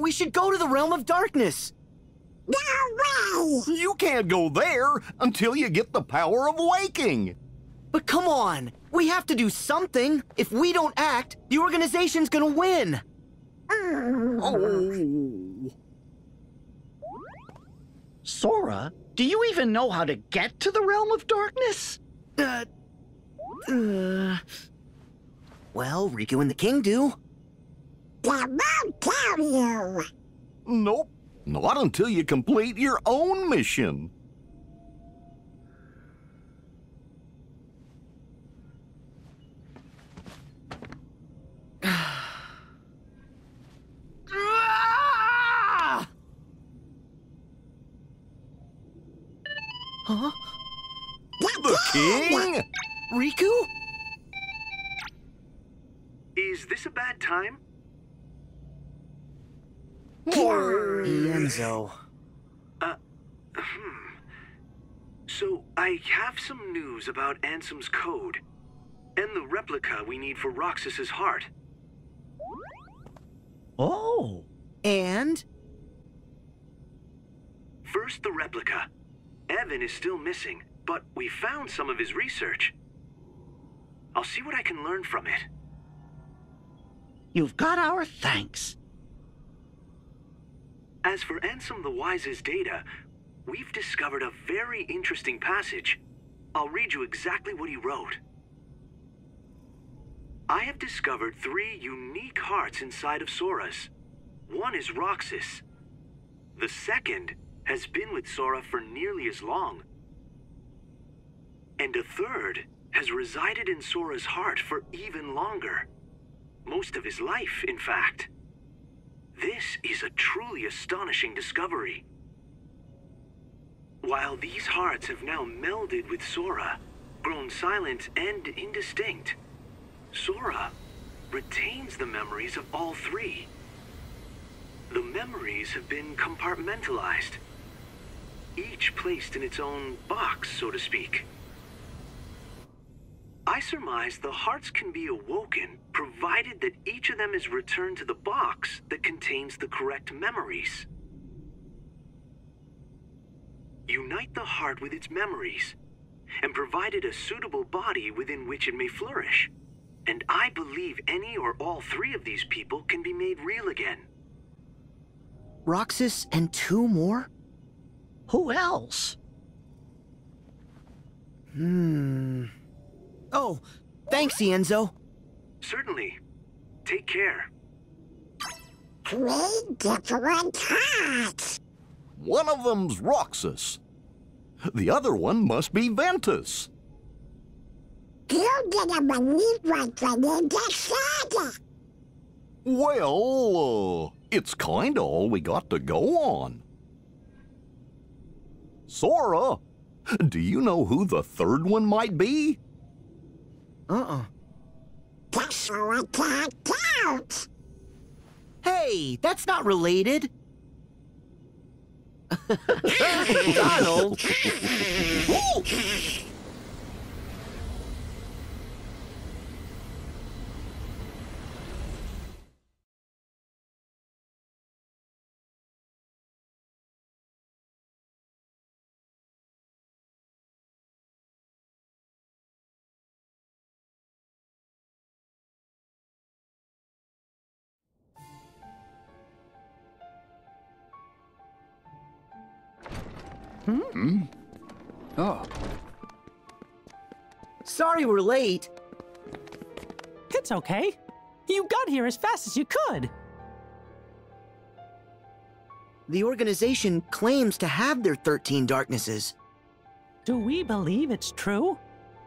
We should go to the Realm of Darkness! No way! You can't go there until you get the power of waking. But come on! We have to do something! If we don't act, the organization's gonna win! Oh. Sora, do you even know how to get to the Realm of Darkness? Well, Riku and the King do. They won't tell you! Nope. Not until you complete your own mission. Huh? The King? Riku? Is this a bad time? Ienzo. So, I have some news about Ansem's code, and the replica we need for Roxas's heart. Oh. And? First, the replica. Evan is still missing, but we found some of his research. I'll see what I can learn from it. You've got our thanks. As for Ansem the Wise's data, we've discovered a very interesting passage. I'll read you exactly what he wrote. I have discovered 3 unique hearts inside of Sora's. One is Roxas. The second has been with Sora for nearly as long. And a third has resided in Sora's heart for even longer. Most of his life, in fact. This is a truly astonishing discovery. While these hearts have now melded with Sora, grown silent and indistinct, Sora retains the memories of all 3. The memories have been compartmentalized, each placed in its own box, so to speak. I surmise the hearts can be awoken, provided that each of them is returned to the box that contains the correct memories. Unite the heart with its memories, and provide it a suitable body within which it may flourish. And I believe any or all 3 of these people can be made real again. Roxas and 2 more? Who else? Oh, thanks, Ienzo. Certainly. Take care. 3 different hearts! One of them's Roxas. The other one must be Ventus. You didn't believe what they just said! Well, it's kinda all we got to go on. Sora, do you know who the third one might be? That's all I can't out! Hey, that's not related. Donald! Oh. Sorry we're late. It's okay. You got here as fast as you could. The organization claims to have their 13 darknesses. Do we believe it's true?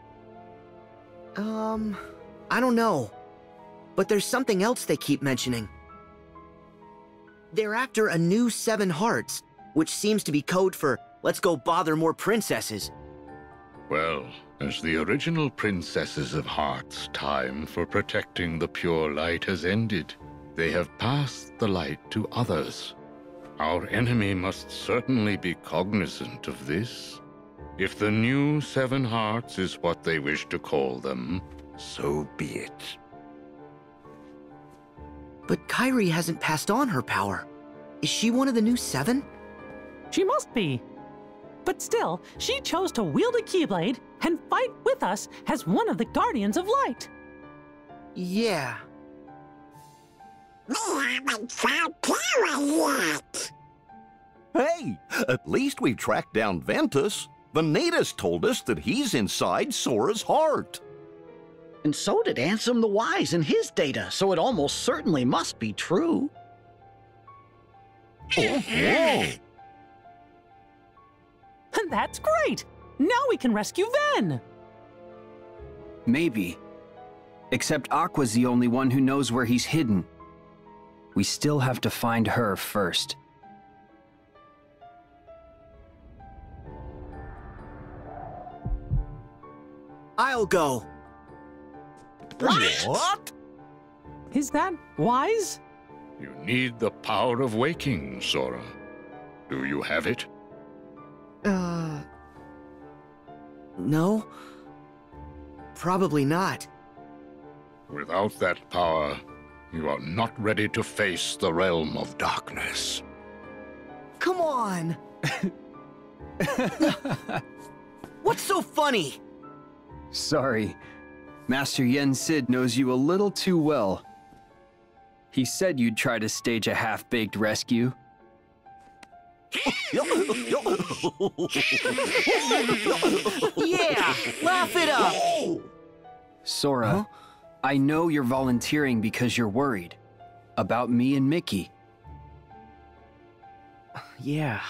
I don't know. But there's something else they keep mentioning. They're after a new 7 hearts, which seems to be code for let's go bother more princesses. Well, as the original princesses of Heart's time for protecting the pure light has ended, they have passed the light to others. Our enemy must certainly be cognizant of this. If the new 7 hearts is what they wish to call them, so be it. But Kairi hasn't passed on her power. Is she one of the new 7? She must be. But still, she chose to wield a Keyblade and fight with us as one of the Guardians of Light. Yeah. We haven't found Terra yet. Hey, at least we've tracked down Ventus. Vanitas told us that he's inside Sora's heart. And so did Ansem the Wise in his data, so it almost certainly must be true. Oh, whoa. That's great! Now we can rescue Ven! Maybe. Except Aqua's the only one who knows where he's hidden. We still have to find her first. I'll go. What? Is that wise? You need the power of waking, Sora. Do you have it? No. Probably not. Without that power, you are not ready to face the realm of darkness. Come on! What's so funny? Sorry. Master Yen Sid knows you a little too well. He said you'd try to stage a half-baked rescue. Yeah! Laugh it up! Sora, Huh? I know you're volunteering because you're worried. About me and Mickey. Yeah.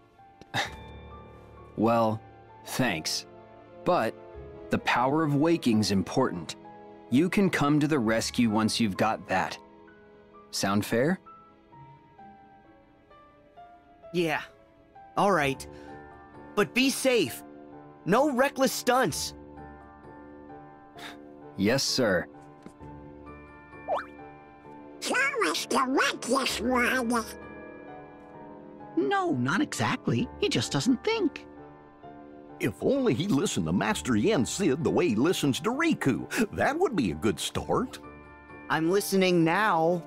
Well, thanks. But the power of waking's important. You can come to the rescue once you've got that. Sound fair? Yeah. All right. But be safe. No reckless stunts. Yes, sir. Sora's the reckless one. No, not exactly. He just doesn't think. If only he listened to Master Yen Sid the way he listens to Riku. That would be a good start. I'm listening now.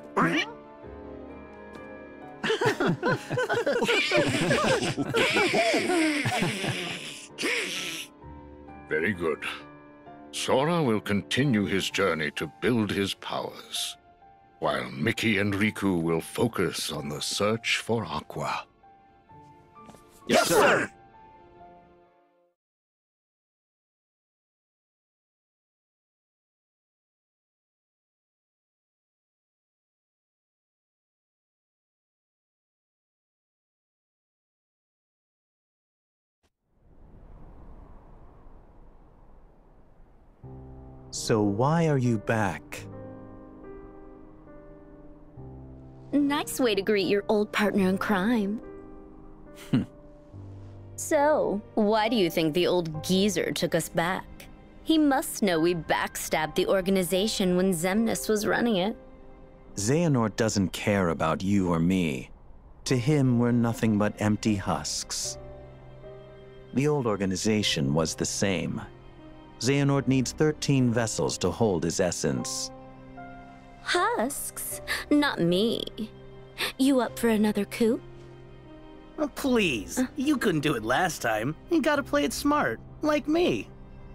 Very good. Sora will continue his journey to build his powers, while Mickey and Riku will focus on the search for Aqua. Yes, sir! So why are you back? Nice way to greet your old partner in crime. So, why do you think the old geezer took us back? He must know we backstabbed the organization when Xemnas was running it. Xehanort doesn't care about you or me. To him, we're nothing but empty husks. The old organization was the same. Xehanort needs 13 vessels to hold his essence. Husks? Not me. You up for another coup? Oh, please. You couldn't do it last time. You gotta play it smart, like me.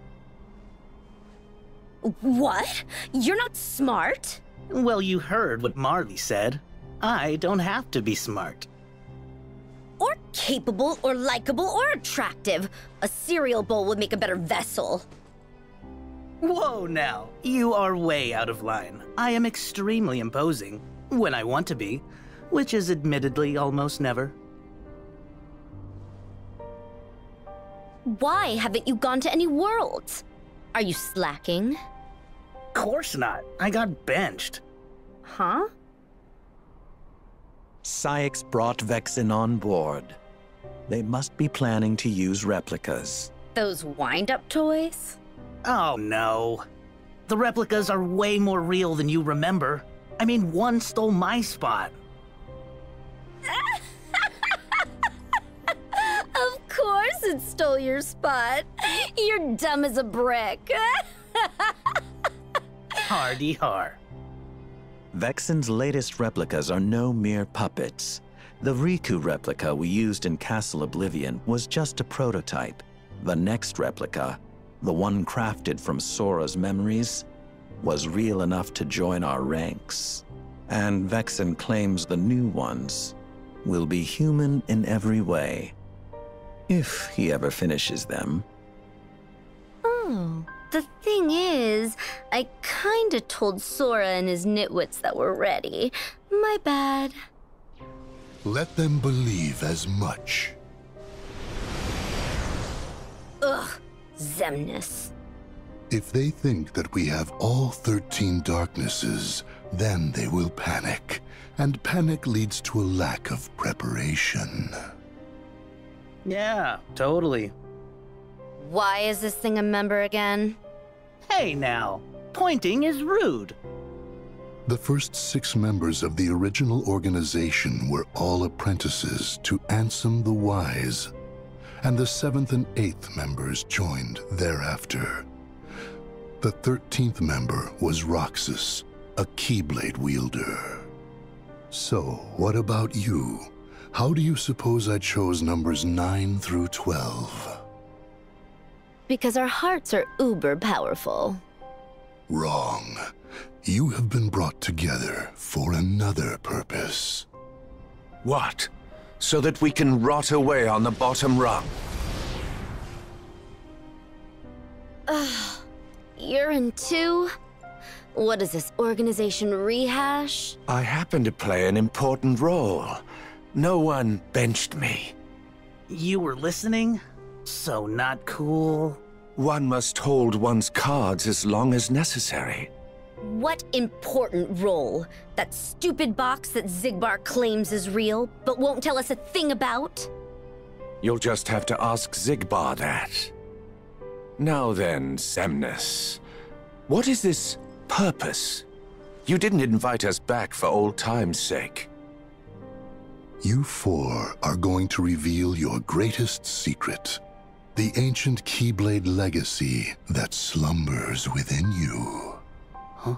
What? You're not smart? Well, you heard what Marley said. I don't have to be smart. Or capable, or likable, or attractive. A cereal bowl would make a better vessel. Whoa now, you are way out of line. I am extremely imposing, when I want to be, which is admittedly almost never. Why haven't you gone to any worlds? Are you slacking? Course not, I got benched. Huh? Ceyx brought Vexen on board. They must be planning to use replicas. Those wind-up toys? Oh no. The replicas are way more real than you remember. I mean, one stole my spot. Of course it stole your spot. You're dumb as a brick. Hardy har. Vexen's latest replicas are no mere puppets. The Riku replica we used in Castle Oblivion was just a prototype. The next replica, the one crafted from Sora's memories, was real enough to join our ranks. And Vexen claims the new ones will be human in every way. If he ever finishes them. Oh, the thing is, I kinda told Sora and his nitwits that we're ready. My bad. Let them believe as much. Ugh, Xemnas. If they think that we have all 13 darknesses, then they will panic. And panic leads to a lack of preparation. Yeah, totally. Why is this thing a member again? Hey now, pointing is rude. The first 6 members of the original organization were all apprentices to Ansem the Wise, and the 7th and 8th members joined thereafter. The 13th member was Roxas, a Keyblade wielder. So, what about you? How do you suppose I chose numbers 9 through 12? Because our hearts are uber powerful. Wrong. You have been brought together for another purpose. What? So that we can rot away on the bottom rung? You're in too? What is this, organization rehash? I happen to play an important role. No one benched me. You were listening? So not cool. One must hold one's cards as long as necessary. What important role? That stupid box that Xigbar claims is real, but won't tell us a thing about? You'll just have to ask Xigbar that. Now then, Xemnas, what is this purpose? You didn't invite us back for old time's sake. You 4 are going to reveal your greatest secret. The ancient Keyblade legacy that slumbers within you. Huh?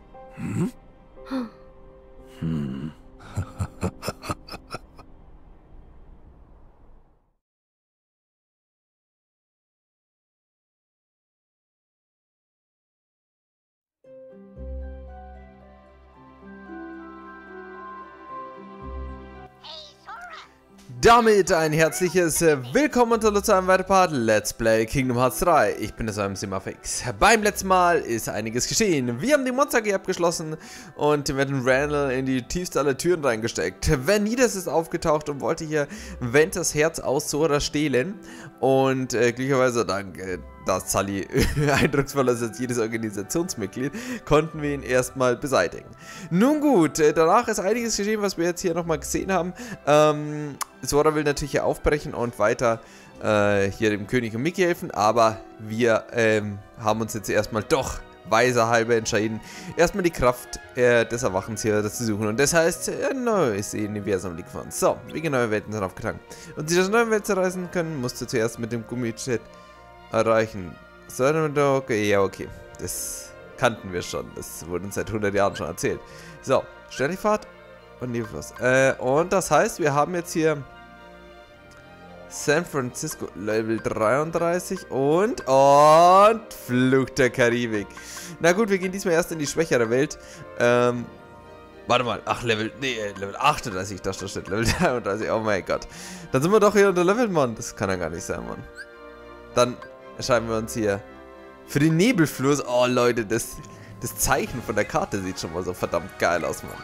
Damit ein herzliches Willkommen zu einem weiteren Part Let's Play Kingdom Hearts 3. Ich bin das Simafix. Beim letzten Mal ist einiges geschehen. Wir haben die Monster AG abgeschlossen und wir haben Randall in die tiefste aller Türen reingesteckt. Vanitas ist aufgetaucht und wollte hier Ventus Herz aus Sora stehlen. Und glücklicherweise, dank dass Sully eindrucksvoller ist als jedes Organisationsmitglied, konnten wir ihn erstmal beseitigen. Nun gut, danach ist einiges geschehen, was wir jetzt hier nochmal gesehen haben. Sora will natürlich hier aufbrechen und weiter hier dem König und Mickey helfen, aber wir haben uns jetzt erstmal doch weiserhalber entschieden, erstmal die Kraft des Erwachens hier zu suchen. Und das heißt, ein neues Universum liegt vor uns. So, wie neue Welten sind aufgetragen. Und sich aus neuen Welten reisen können, musst du zuerst mit dem Gummijet erreichen. So, okay, ja, okay. Das kannten wir schon. Das wurde uns seit 100 Jahren schon erzählt. So, Sternifahrt und Nebelfluss. Und das heißt, wir haben jetzt hier San Francisco Level 33 und Fluch der Karibik. Na gut, wir gehen diesmal erst in die schwächere Welt. Warte mal, ach, Level 38, da steht Level 33, oh mein Gott. Dann sind wir doch hier unter Level, Mann. Das kann ja gar nicht sein, Mann. Dann schreiben wir uns hier für den Nebelfluss. Oh, Leute, das Zeichen von der Karte sieht schon mal so verdammt geil aus, Mann.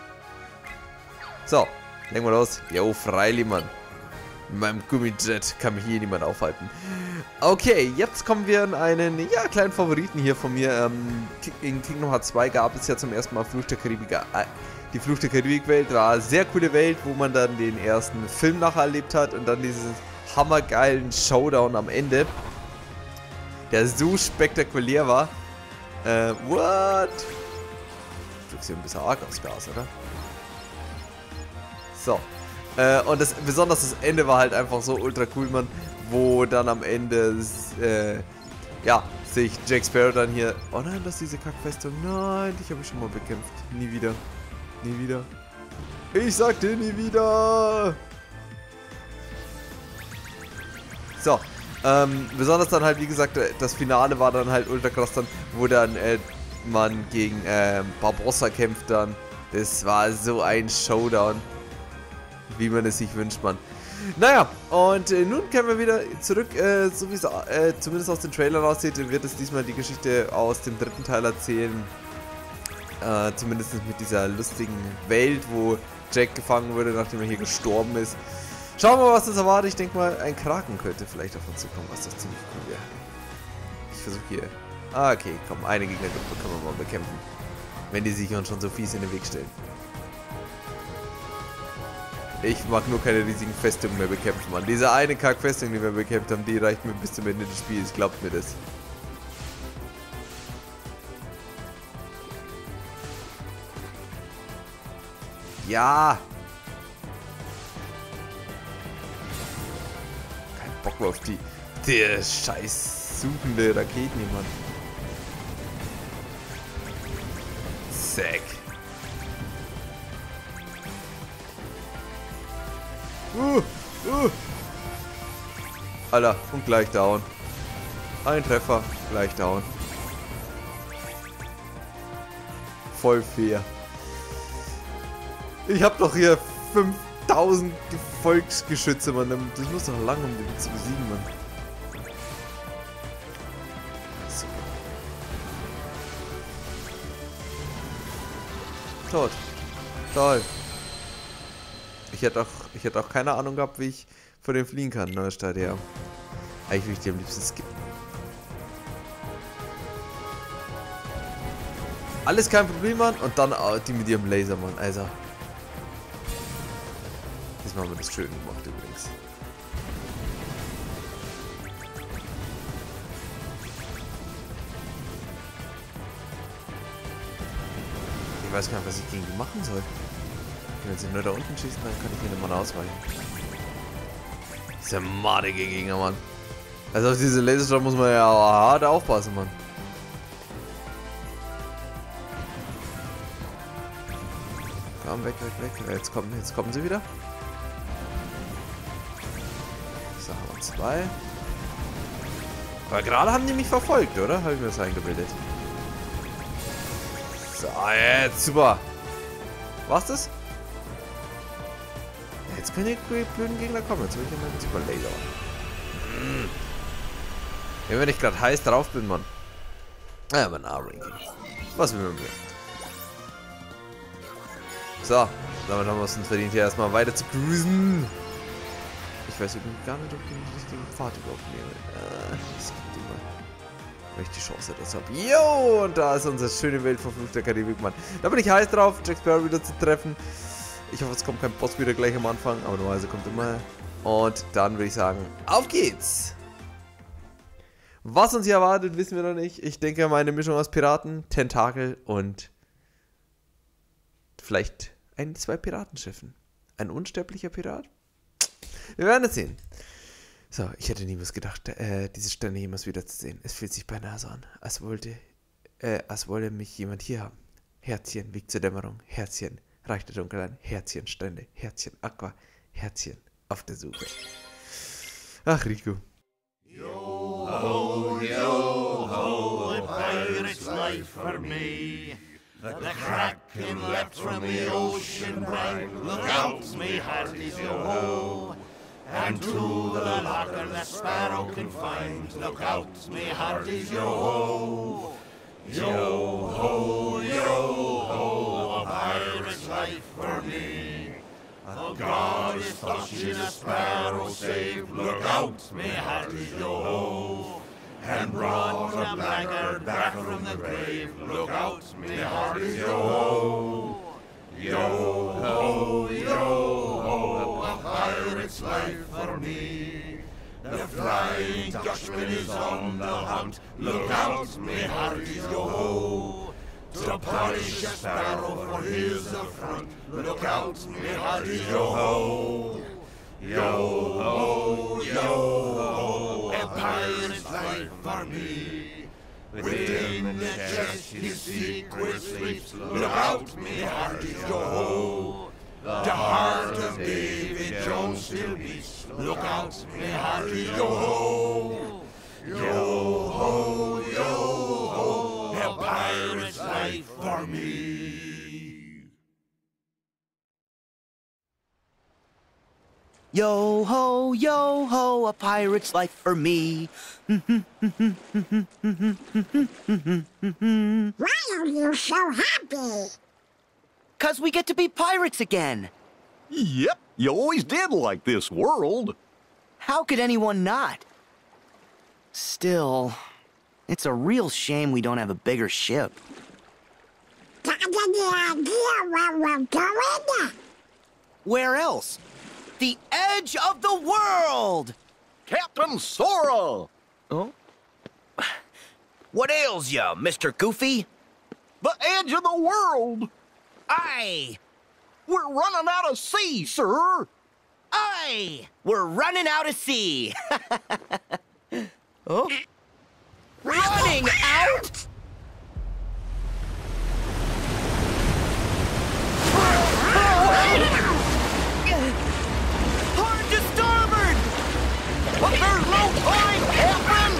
So, legen wir los. Jo, freilich, Mann. Mit meinem Gummijet kann mich hier niemand aufhalten. Okay, jetzt kommen wir in einen, ja, kleinen Favoriten hier von mir. In Kingdom Hearts 2 gab es ja zum ersten Mal Fluch der Karibik. Die Fluch der Karibik-Welt war eine sehr coole Welt, wo man dann den ersten Film nachher erlebt hat und dann diesen hammergeilen Showdown am Ende, der so spektakulär war. What? Du siehst ein bisschen arg aus Gas, oder? So. Und besonders das Ende war halt einfach so ultra cool, Mann, wo dann am Ende ja, sehe ich Jack Sparrow dann hier. Oh nein, das ist diese Kackfestung. Nein, dich habe ich schon mal bekämpft. Nie wieder. Nie wieder. Ich sagte nie wieder. So, besonders dann halt, wie gesagt, das Finale war dann halt ultra krass dann, wo dann man gegen Barbossa kämpft dann. Das war so ein Showdown, wie man es sich wünscht, man. Naja, und nun können wir wieder zurück, so wie es zumindest aus den Trailern aussieht, wird es diesmal die Geschichte aus dem dritten Teil erzählen. Zumindest mit dieser lustigen Welt, wo Jack gefangen wurde, nachdem er hier gestorben ist. Schauen wir mal, was das erwartet. Ich denke mal, ein Kraken könnte vielleicht auf uns zukommen, was doch ziemlich cool wäre. Ich versuche hier... Ah, okay, komm, eine Gegnergruppe können wir mal bekämpfen. Wenn die sich uns schon so fies in den Weg stellen. Ich mag nur keine riesigen Festungen mehr bekämpfen, Mann. Diese eine Kack-Festung, die wir bekämpft haben, die reicht mir bis zum Ende des Spiels. Glaubt mir das. Ja! Kein Bock mehr auf die... Der scheiß suchende Raketen, Mann. Zack. Alter, und gleich down. Ein Treffer, gleich down. Voll fair. Ich hab doch hier 5000 Volksgeschütze, Mann. Das muss doch lang, um den zu besiegen, Mann. So. Tot. Toll. Ich hätte auch keine Ahnung gehabt, wie ich vor dem fliehen kann, Neustadt, ja. Eigentlich würde ich die am liebsten skippen. Alles kein Problem, Mann. Und dann die mit ihrem Laser, Mann. Also. Diesmal haben wir das schön gemacht, übrigens. Ich weiß gar nicht, was ich gegen die machen soll. Wenn sie nur da unten schießen, dann kann ich mir mal ausweichen. Dieser madige Gegner, Mann. Also auf diese Laserstrahl muss man ja hart aufpassen, Mann. Komm, weg, weg, weg. Jetzt kommen sie wieder. So, haben wir zwei. Aber gerade haben die mich verfolgt, oder? Habe ich mir das eingebildet. So, jetzt super. War's das? Jetzt können die blöden Gegner kommen. Jetzt will ich mal super Laser. Wenn ich gerade heiß drauf bin, Mann. Ja, mein A-Ranking. Was will man mehr? So, damit haben wir es uns verdient, hier erstmal weiter zu cruisen. Ich weiß übrigens gar nicht, ob ich den richtigen Pfad überhaupt nehme. Das gibt immer. Weil ich die Chance das habe. Jo, und da ist unsere schöne Welt verfluchter Karibik, Mann. Da bin ich heiß drauf, Jack Sparrow wieder zu treffen. Ich hoffe, es kommt kein Boss wieder gleich am Anfang, aber normalerweise kommt immer. Und dann würde ich sagen, auf geht's! Was uns hier erwartet, wissen wir noch nicht. Ich denke mal eine Mischung aus Piraten, Tentakel und vielleicht ein, zwei Piratenschiffen. Ein unsterblicher Pirat? Wir werden es sehen. So, ich hätte niemals gedacht, diese Sterne jemals wiederzusehen. Es fühlt sich beinahe so an, als wolle mich jemand hier haben. Herzchen, Weg zur Dämmerung, Herzchen. Reich der Dunkelheit, Herzchen, Strände, Herzchen, Aqua, Herzchen, auf der Suche. Ach, Rico. Yo ho, a pirate's life for me. The Kraken leapt from the ocean brine. Look out, me hearties, yo ho. And to the locker the sparrow can find. Look out, me hearties, yo ho. Yo ho, a pirate's life for me. The God is touching a sparrow save. Look out, me hearties, yo ho. And brought a blackguard back from the grave. Look out, me hearties, yo ho. Yo ho, a pirate's life for me. The Flying Dutchman is on the hunt. Look out, me hearties, yo ho. To punish a sparrow for his affront. Look out, me hearties, yo ho. Yo ho, a pirate's life for me. Within the chest his secret sleeps. Look out, me heart is yo-ho. The heart of David Jones still beats. Look out, me heart is yo-ho. Yo-ho, yo-ho. A pirate's life for me. Yo ho, a pirate's life for me. Why are you so happy? 'Cause we get to be pirates again. Yep, you always did like this world. How could anyone not? Still, it's a real shame we don't have a bigger ship. Got any idea where we're going? Where else? The edge of the world! Captain Sora! Oh? What ails ya, Mr. Goofy? The edge of the world! Aye! We're running out of sea, sir! Aye! We're running out of sea! Oh? Running out? Hard to starboard! But there's no time, Captain!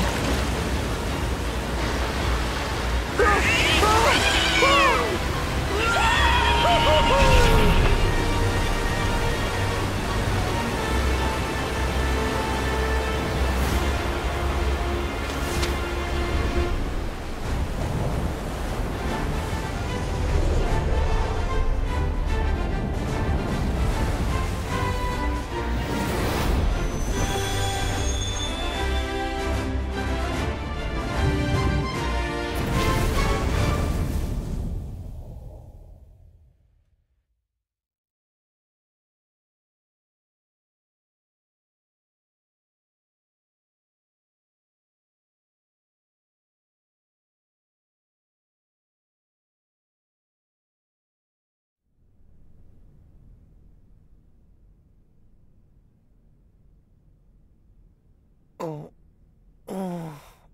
Oh. Oh.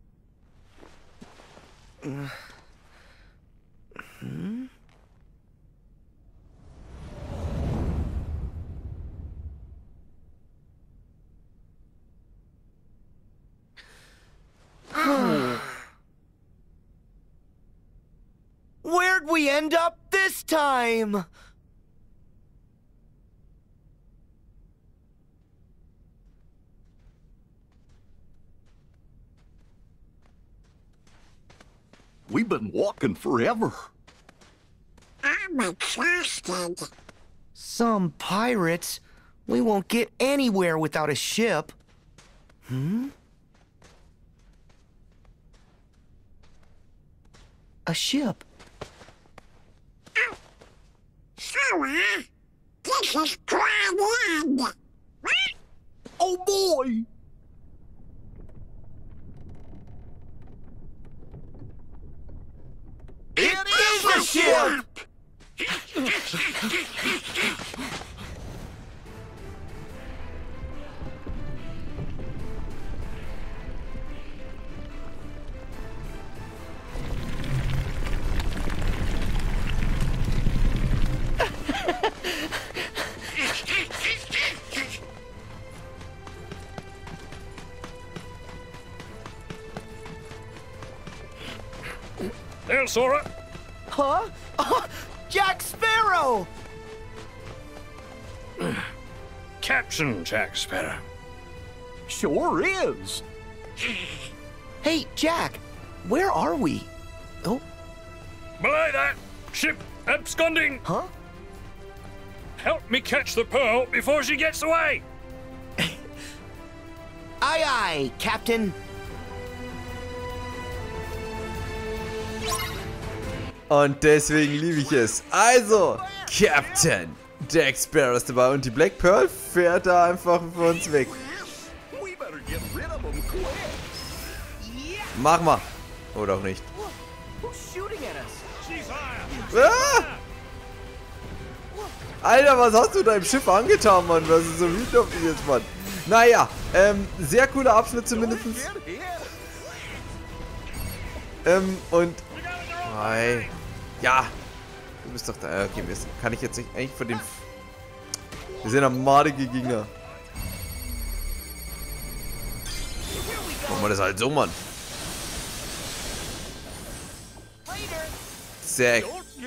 Hmm? Where'd we end up this time? We've been walking forever. I'm exhausted. Some pirates. We won't get anywhere without a ship. Hmm? A ship. Sora, this is Grand End. Oh boy! It is a ship! There, Sora. Huh? Oh, Jack Sparrow! Captain Jack Sparrow. Sure is. Hey, Jack, where are we? Oh? Belay that! Ship absconding! Huh? Help me catch the pearl before she gets away! Aye, aye, Captain. Und deswegen liebe ich es. Also, Captain Jack Sparrow ist dabei und die Black Pearl fährt da einfach für uns weg. Mach mal. Oder auch nicht. Ah! Alter, was hast du deinem Schiff angetan, Mann? Was ist so wütend auf dich jetzt, Mann? Naja, sehr cooler Abschnitt zumindest. Und... Nein. Ja. Du bist doch da. Okay, kann ich jetzt nicht eigentlich von dem... Wir sind am madige Gegner. Machen wir das halt so, Mann. Zack.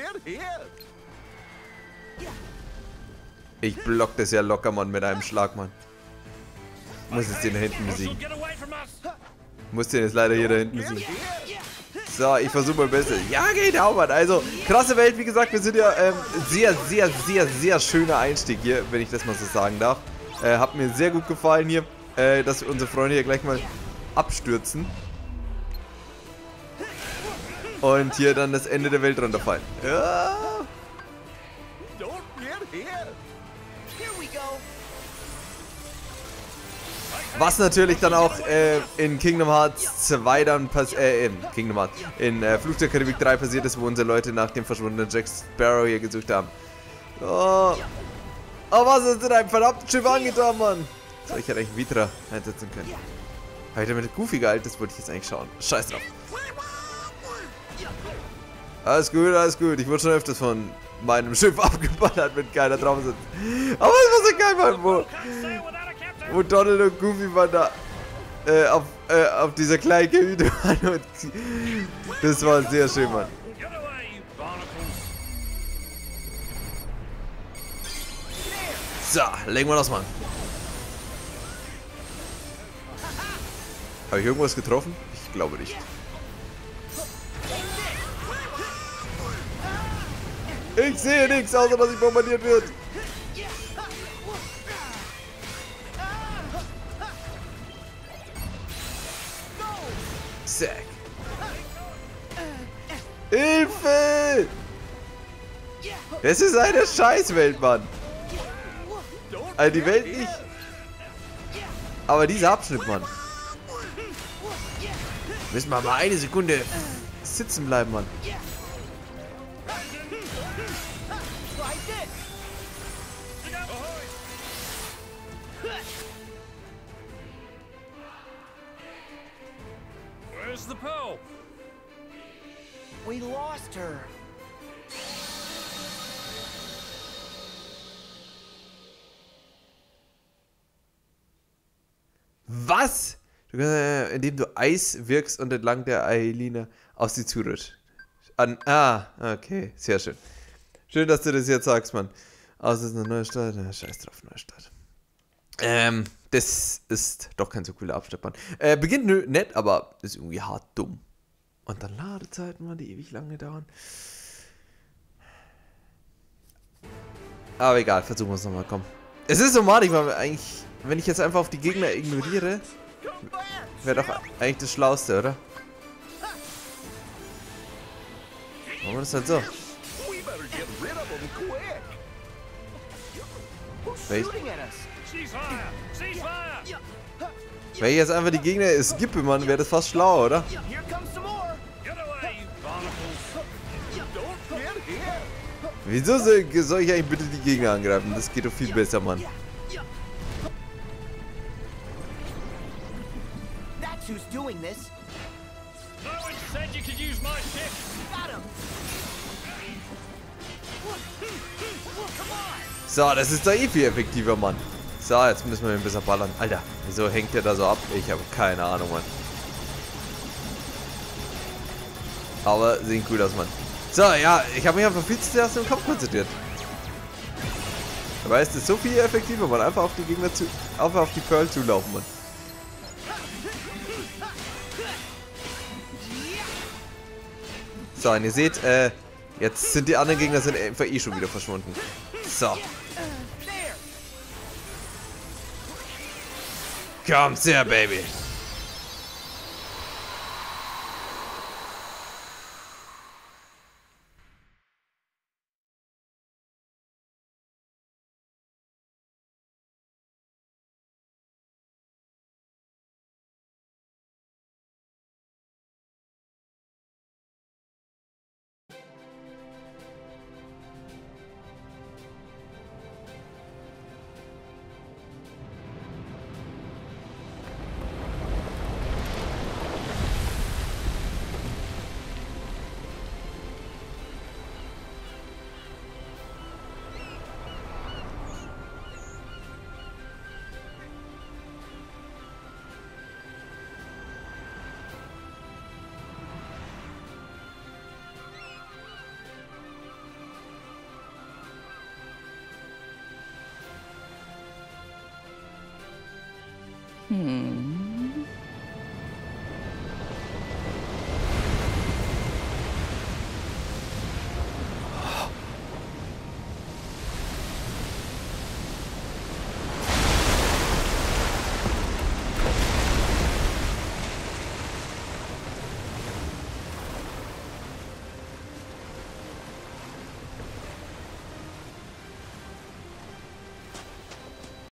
Ich block das ja locker, Mann, mit einem Schlag, Mann. Muss jetzt den da hinten besiegen. Muss den jetzt leider hier da hinten besiegen. So, ich versuche mein Bestes. Ja, genau, Mann. Also, krasse Welt, wie gesagt, wir sind ja sehr schöner Einstieg hier, wenn ich das mal so sagen darf. Hat mir sehr gut gefallen hier, dass unsere Freunde hier gleich mal abstürzen. Und hier dann das Ende der Welt runterfallen. Ja. Was natürlich dann auch in Kingdom Hearts 2 dann in Fluch der Karibik 3 passiert ist, wo unsere Leute nach dem verschwundenen Jack Sparrow hier gesucht haben. Oh, was ist denn einem verdammten Schiff angetan, Mann? So, ich hätte eigentlich Vitra einsetzen können. Habe ich damit Goofy gehalten? Das wollte ich jetzt eigentlich schauen. Scheiß drauf. Alles gut, alles gut. Ich wurde schon öfters von meinem Schiff abgeballert, wenn keiner drauf sitzt. Aber es war so geil, Mann, wo Donald und Goofy waren da auf dieser kleinen Kabine waren und das war sehr schön, Mann. So, legen wir los, Mann. Habe ich irgendwas getroffen? Ich glaube nicht. Ich sehe nichts, außer dass ich bombardiert wird. Zack. Hilfe! Das ist eine Scheißwelt, Mann. Also die Welt nicht. Aber dieser Abschnitt, Mann. Müssen wir mal eine Sekunde sitzen bleiben, Mann. Where's the pearl? We lost her. Was? Du kannst, indem du Eis wirkst und entlang der Aelina auf sie zurutscht. Okay, sehr schön. Schön, dass du das jetzt sagst, Mann. Außer es ist eine neue Stadt. Scheiß drauf, neue Stadt. Das ist doch kein so cooler Abschnitt, Mann. Beginnt nett, aber ist irgendwie hart dumm. Und dann Ladezeiten, Mann, die ewig lange dauern. Aber egal, versuchen wir es nochmal, komm. Es ist so madig, weil eigentlich, wenn ich jetzt einfach auf die Gegner ignoriere, wäre doch eigentlich das Schlauste, oder? Machen wir das halt so. Wenn ich jetzt einfach die Gegner skippe, Mann, wäre das fast schlauer, oder? Wieso soll ich eigentlich bitte die Gegner angreifen? Das geht doch viel besser, Mann. So, das ist doch eh viel effektiver, Mann. So, jetzt müssen wir ihn besser ballern. Alter, wieso hängt der da so ab? Ich habe keine Ahnung, Mann. Aber sehen cool aus, Mann. So, ja, ich habe mich einfach viel zu erst im Kampf konzentriert. Dabei ist es so viel effektiver, Mann. Einfach auf die Gegner einfach auf die Pearl zulaufen, Mann. So, und ihr seht, jetzt sind die anderen Gegner einfach eh schon wieder verschwunden. So. Komm her, Baby. Hm.